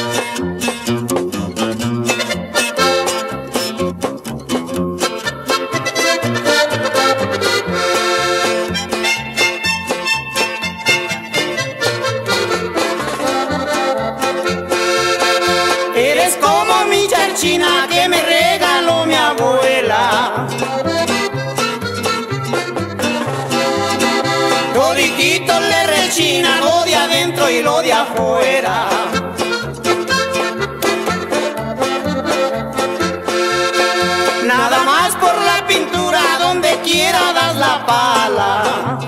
Eres como mi charchina que me regaló mi abuela. Toditito le rechina lo de adentro y lo de afuera. Nada más por la pintura, donde quiera das la pala.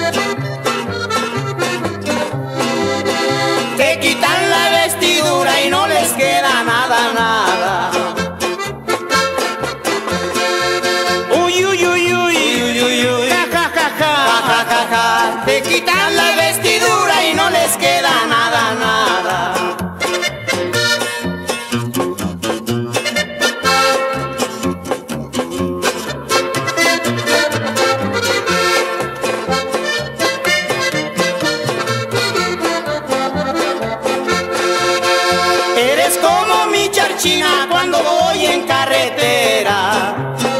Te quitan la vestidura y no les queda nada, nada. Uy, uy, uy, uy, uy, uy, uy, ja, ja, ja, ja, ja, ja, ja. Te quitan la vestidura y no les queda nada, nada. Eres como mi charchina cuando voy en carretera.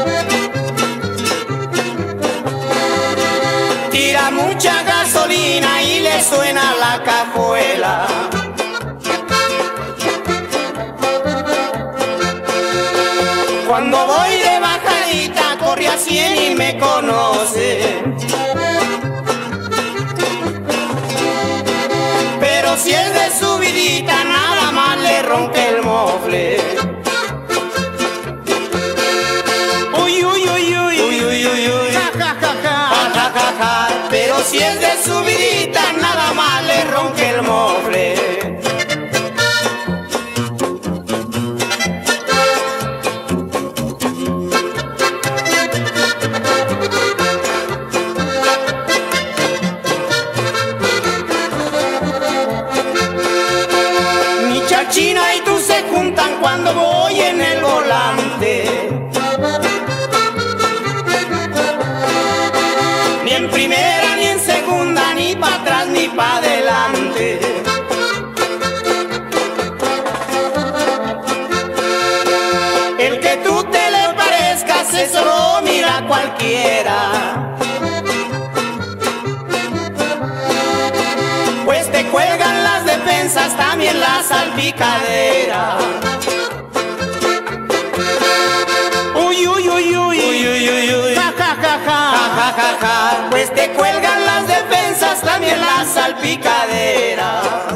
Tira mucha gasolina y le suena la cajuela. Cuando voy de bajadita corre a 100 y me conoce. Pero si es de subidita nada más le rompe el mofle. Uy, uy, uy, uy, uy, uy, uy, uy, ja, ja, ja, ja, ja, ja, ja. Pero si es de subidita nada más le rompe el mofle. Mi charchina y tú se juntan cuando voy en el volante. Ni en primera ni en segunda, ni pa' atrás ni pa' adelante. El que tú te le parezcas eso lo mira cualquiera. Pues te cuelgan las defensas, también la salpicadera. Uy, uy, uy, uy, uy, uy, uy, uy, ja, ja, ja, ja, ja, ja, ja. Pues te cuelgan las defensas, también la salpicadera.